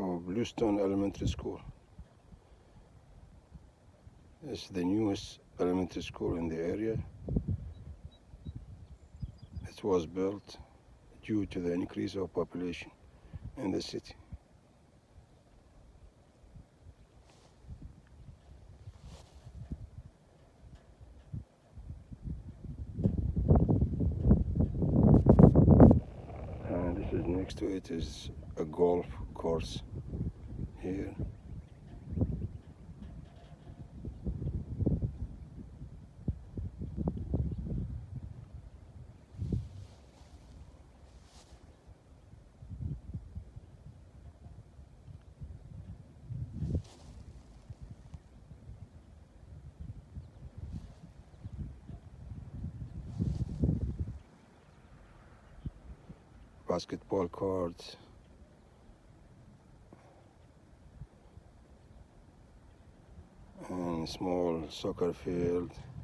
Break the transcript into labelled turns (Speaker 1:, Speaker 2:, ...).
Speaker 1: of Bluestone Elementary School. It's the newest elementary school in the area. It was built due to the increase of population in the city. And this is next to it is a golf course here. Basketball courts, and small soccer field.